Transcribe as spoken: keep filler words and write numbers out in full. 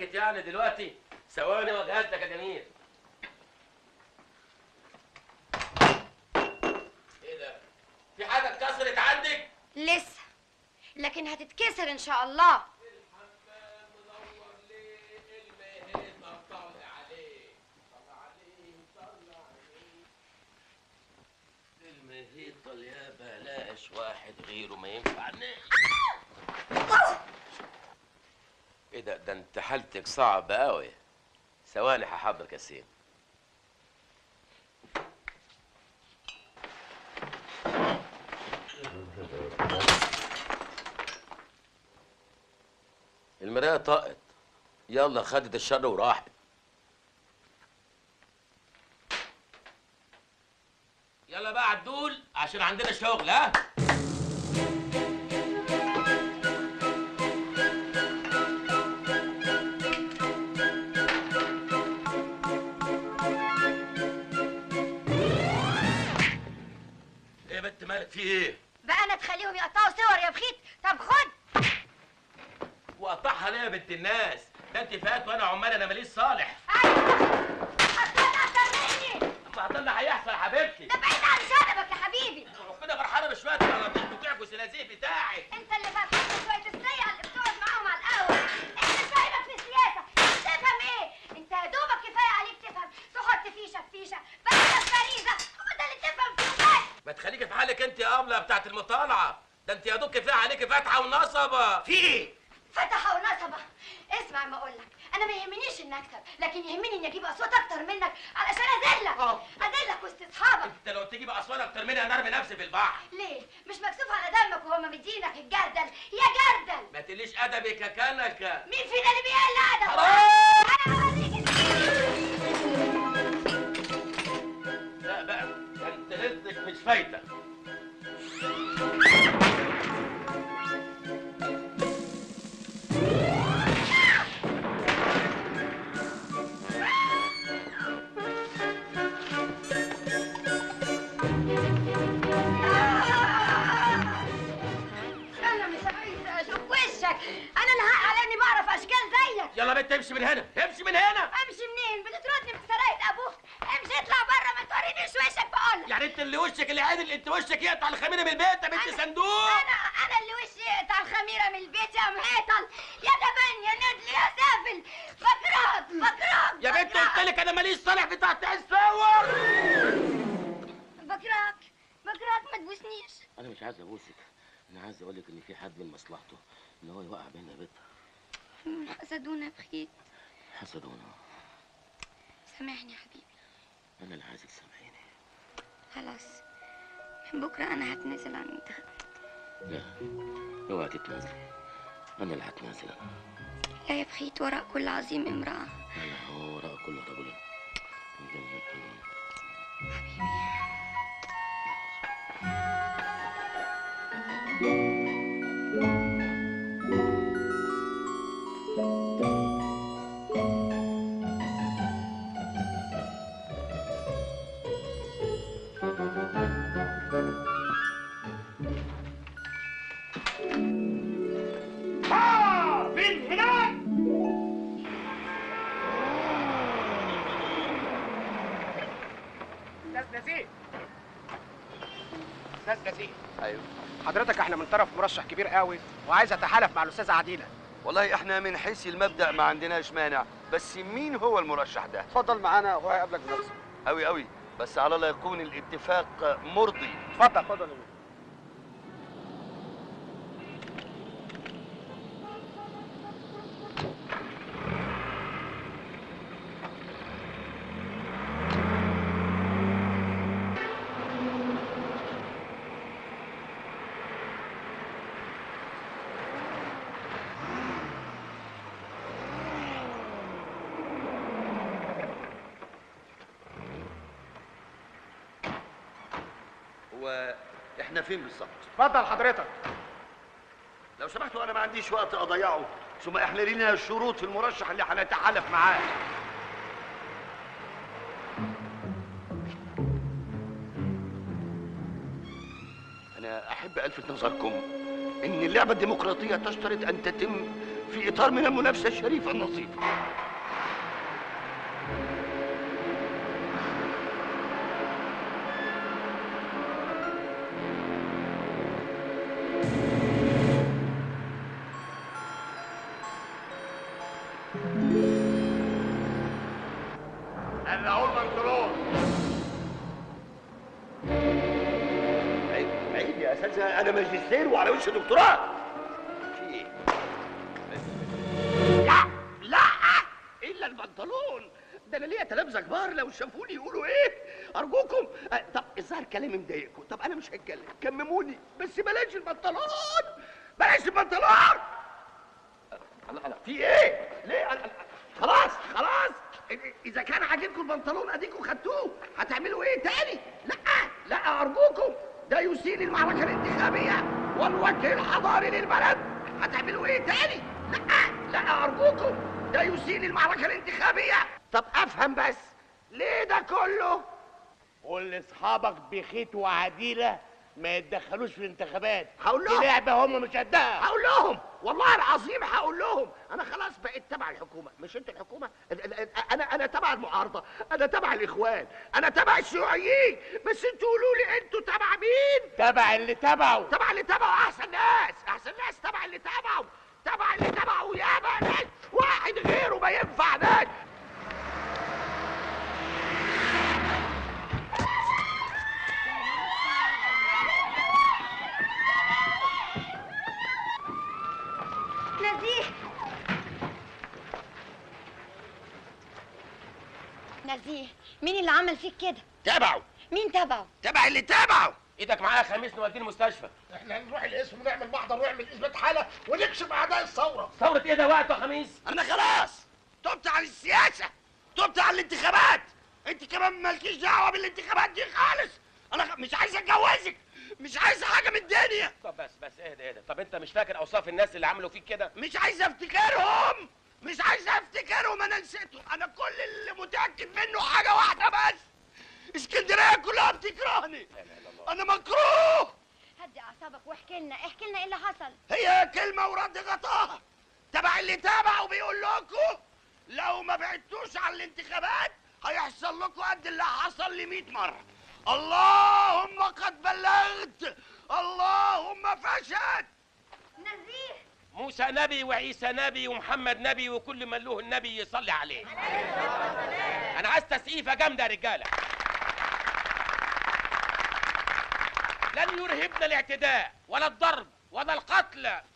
ساكت يعني دلوقتي؟ ثواني واجهز لك يا جميل. ايه ده؟ في حاجه اتكسرت عندك؟ لسه، لكن هتتكسر ان شاء الله. الحمام منور ليه؟ المهيطه طالع عليه، طالع عليه، طالع عليه. المهيطه يا بلاش واحد غيره ما ينفعناش. ايه ده؟ ده انت حالتك صعبه قوي. ثواني هحضر كاسين. المرايه طقت، يلا خدت الشر وراحت. يلا بقى عدول عشان عندنا شغل. ها ايه يا بنت مالك؟ في ايه؟ بقى انا تخليهم يقطعوا صور يا بخيت؟ طب خد. وقطعها ليه يا بنت الناس؟ ده انت فات وانا عمال، انا ماليش صالح. ايوه هتطلع اكتر مني. ما هطلع هيحصل يا حبيبتي. ده بعيد عن شنبك يا حبيبي. ربنا فرحانه بشويه الطلبات بتوعك والسلازيق بتاعك. انت اللي فرحان بشويه السيئه اللي بتقعد معاهم على القهوه. انت فاهمك في السياسه، تفهم ايه؟ انت يا دوبك كفايه عليك تفهم تحط فيشه في فيشه بس فريزه، هو ده اللي تفهم فيه بس. ما تخليكي في حالك انت يا ابله بتاعت المطالعه. ده انت يا دوب كفايه عليكي فتحه ونصبه. في ايه؟ فتحه ونصبه. اسمع ما اقول لك، انا ما يهمنيش اني اكسب، لكن يهمني اني اجيب اصوات اكتر منك علشان اذلك. اه اذلك وسط اصحابك. انت لو تجيب اصوات اكتر مني انا ارمي نفسي في البحر. ليه؟ مش مكسوف على دمك وهم مدينك الجردل يا جردل. ما تقليش ادبك يا كنكه. مين فينا اللي بيقل ادب؟ حرام. انا هوريك. لا بقى، ده انت رزقك مش فايته. انا الحق على اني بعرف اشكال زيك. يلا بنت امشي من هنا، امشي من هنا. امشي منين؟ بتطردني من سرايه ابوك. امشي اطلع بره، ما تورينيش وشك بقول. يعني انت اللي وشك اللي عادل، انت وشك يقطع الخميره من البيت يا بنت صندوق. انا انا اللي وشي يقطع الخميره من البيت يا مهيطل يا جبان يا ندل يا سافل. بكرهك بكرهك يا بنت قلت لك انا ماليش صالح بتاع تصور. بكرهك بكرهك ما تبوسنيش. انا مش عايز ابوسك، انا عايز اقول لك ان في حد من مصلحته ان هو يوقع بينا يا بنت. حسدونا بخيت. حسدونا. سامحني يا حبيبي. انا اللي عايزك تسامحيني. خلاص من بكره انا هتنازل عن انتخاب. لا اوعي تتنازلي، انا اللي هتنازل. انا لا يا بخيت، وراء كل عظيم امرأة. لا لا، هو وراء كل رجل. حبيبي. استاذ نزيه. ايوه حضرتك احنا من طرف مرشح كبير قوي وعايز اتحالف مع الاستاذه عديله. والله احنا من حيث المبدأ ما عندناش مانع، بس مين هو المرشح ده؟ اتفضل معانا وهو هيقابلك بنفسه. قوي قوي، بس على الله يكون الاتفاق مرضي. اتفضل اتفضل. هو احنا فين بالظبط؟ اتفضل حضرتك. لو سمحتوا انا ما عنديش وقت اضيعه، ثم احنا لينا شروط في المرشح اللي هنتحالف معاه. انا احب الفت نظركم ان اللعبه الديمقراطيه تشترط ان تتم في اطار من المنافسه الشريفه النظيفه. انا اقول بنطلون. عيب عيب يا اساتذه، انا ماجستير وعلى وش دكتوراه. في ايه؟ لا لا الا البنطلون ده، انا ليا تلامذه كبار لو شافوني يقولوا ايه؟ ارجوكم. أه طب الظاهر كلامي مضايقكم، طب انا مش هتكلم، كمموني بس بلاش البنطلون، بلاش البنطلون. الله، في ايه؟ ليه؟ أنا... خلاص خلاص، اذا كان عاجبكم البنطلون اديكم خدتوه، هتعملوا ايه تاني؟ لا لا ارجوكم، ده يسيء المعركه الانتخابيه والوجه الحضاري للبلد. هتعملوا ايه تاني؟ لا لا ارجوكم، ده يسيء المعركه الانتخابيه. طب افهم بس، ليه ده كله؟ قول لاصحابك بخيت وعديله ما يتدخلوش في الانتخابات. هقول لهم، دي لعبه هم مش قدها. هقول لهم والله العظيم، هقول لهم. انا خلاص بقيت تبع الحكومه، مش انتوا الحكومه. انا انا تبع المعارضه، انا تبع الاخوان، انا تبع الشيوعيين، بس انتوا قولوا لي انتوا تبع مين؟ تبع اللي تبعه. تبع اللي تبعه احسن ناس، احسن ناس تبع اللي تبعه، تبع اللي تبعه ياما ناس، واحد غيره ما ينفع ناس. نزيه نزيه، مين اللي عمل فيك كده؟ تبعه. مين تبعه؟ تبع اللي تبعه. ايدك معايا يا خميس، نوديه المستشفى. احنا نروح القسم ونعمل محضر ونعمل اثبات حاله ونكشف اعداء الثوره. ثورة ايه ده وقته يا خميس؟ انا خلاص تبت عن السياسه، تبت عن الانتخابات. انت كمان مالكيش دعوه بالانتخابات دي خالص. انا خ... مش عايز اتجوزك، مش عايز حاجه من الدنيا. طب بس بس اهدى اهدى. طب انت مش فاكر اوصاف الناس اللي عملوا فيك كده؟ مش عايز افتكرهم، مش عايز افتكرهم، انا نسيتهم. انا كل اللي متاكد منه حاجه واحده بس، اسكندريه كلها بتكرهني. انا مكروه. هدي اعصابك واحكي لنا، احكي لنا ايه اللي حصل. هي كلمه ورد غطاها. تبع اللي تابعه بيقول لكم لو ما بعدتوش عن الانتخابات هيحصل لكم قد اللي حصل لي مئة مره. اللهم قد بلغت، اللهم فشل. نزيه، موسى نبي وعيسى نبي ومحمد نبي وكل من له النبي يصلي عليه. انا عايز تسقيفه جامده يا رجاله. لن يرهبنا الاعتداء ولا الضرب ولا القتل